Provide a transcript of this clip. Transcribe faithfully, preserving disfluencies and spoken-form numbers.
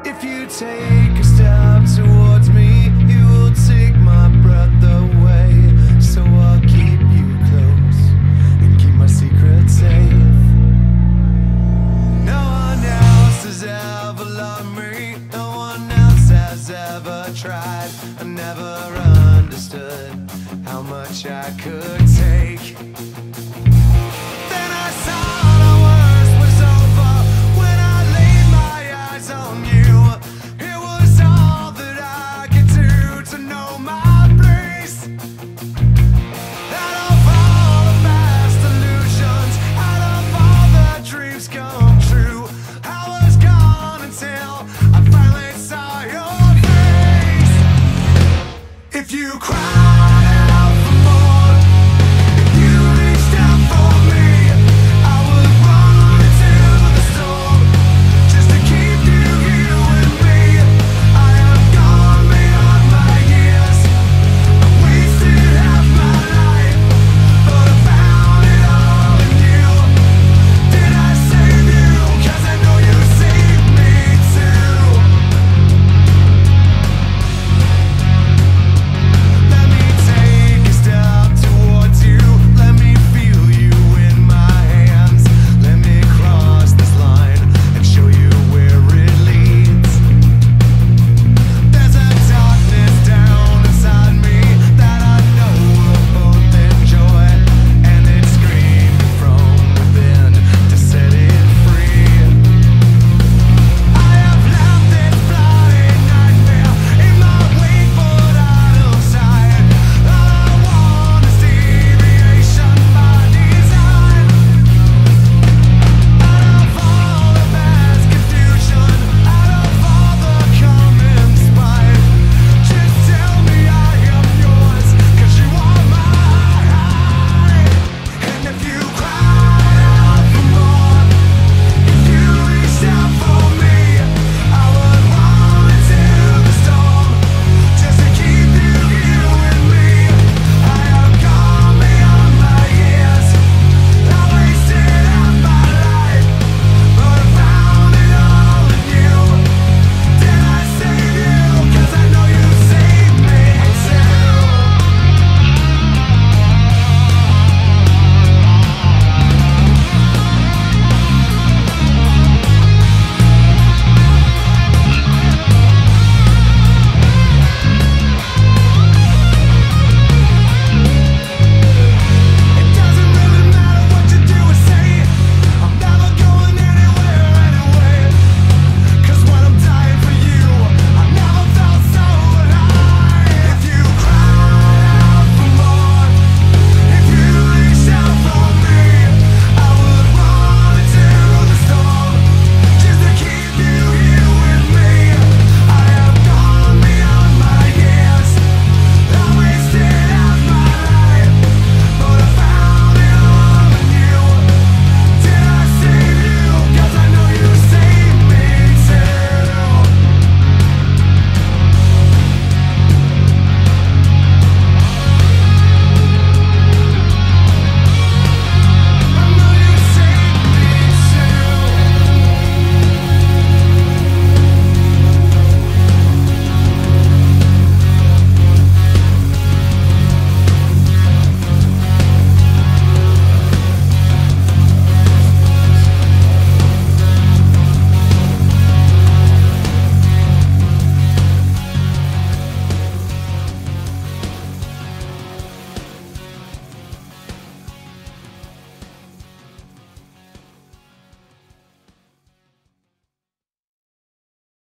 If you take a step towards me, you will take my breath away. So I'll keep you close and keep my secret safe. No one else has ever loved me, no one else has ever tried. I never understood how much I could